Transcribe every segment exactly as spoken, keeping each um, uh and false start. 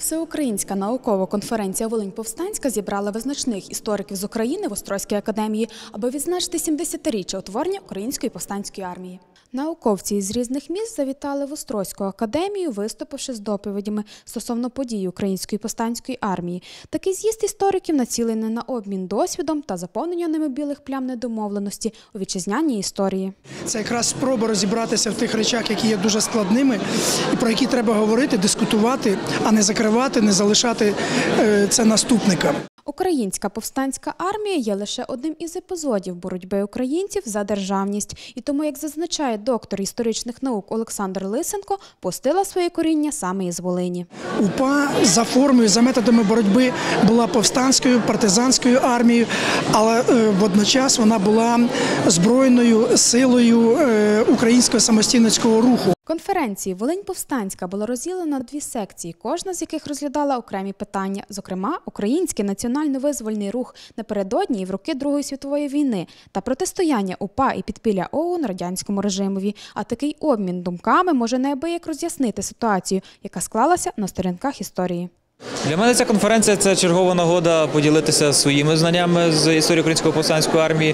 Всеукраїнська наукова конференція «Волинь-Повстанська» зібрала визначних істориків з України в Острозькій академії, аби відзначити сімдесятиріччя утворення Української повстанської армії. Науковці із різних міст завітали в Острозьку академію, виступивши з доповідями стосовно подій Української повстанської армії. Такий з'їзд істориків націлений на обмін досвідом та заповнення ними білих плям недомовленості у вітчизняній історії. Це якраз спроба розібратися в тих речах, які є дуже складними і про які треба говорити, дискутувати, а не закривати, не залишати це наступникам. Українська повстанська армія є лише одним із епізодів боротьби українців за державність. І тому, як зазначає доктор історичних наук Олександр Лисенко, пустила своє коріння саме із Волині. УПА за формою, за методами боротьби була повстанською, партизанською армією, але водночас вона була збройною силою українського самостійницького руху. Конференції «Волинь-Повстанська» була розділена на дві секції, кожна з яких розглядала окремі питання, зокрема, український національно-визвольний рух напередодні і в роки Другої світової війни та протистояння УПА і підпілля ОУН радянському режимові. А такий обмін думками може неабияк роз'яснити ситуацію, яка склалася на сторінках історії. Для мене ця конференція – це чергова нагода поділитися своїми знаннями з історії Української повстанської армії,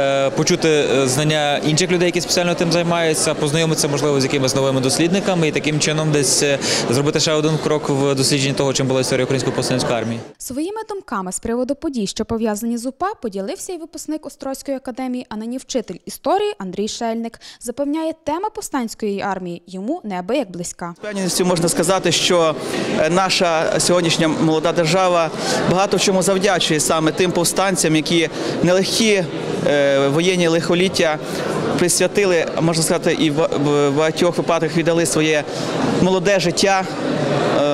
почути знання інших людей, які спеціально тим займаються, познайомитися, можливо, з якимись новими дослідниками і таким чином десь зробити ще один крок в дослідженні того, чим була історія Української повстанської армії. Своїми думками з приводу подій, що пов'язані з УПА, поділився і випускник Острозької академії, а нині вчитель історії Андрій Шельник. Запевняє, тема повстанської армії йому неабияк близька. З певністю можна сказати, що наша сьогоднішня молода держава багато в чому завдячує саме тим повстанцям, які нелегкі е, воєнні лихоліття присвятили, можна сказати, і в багатьох випадках віддали своє молоде життя е,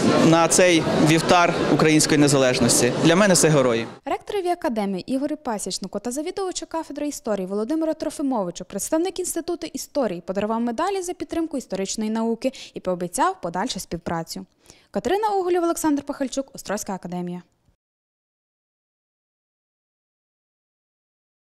на цей вівтар української незалежності. Для мене це герої. Ректорові академії Ігорю Пасічнику та завідувачу кафедри історії Володимиру Трофимовичу представник Інституту історії подарував медалі за підтримку історичної науки і пообіцяв подальшу співпрацю. Катерина Оголєва, Олександр Пахальчук, Острозька академія.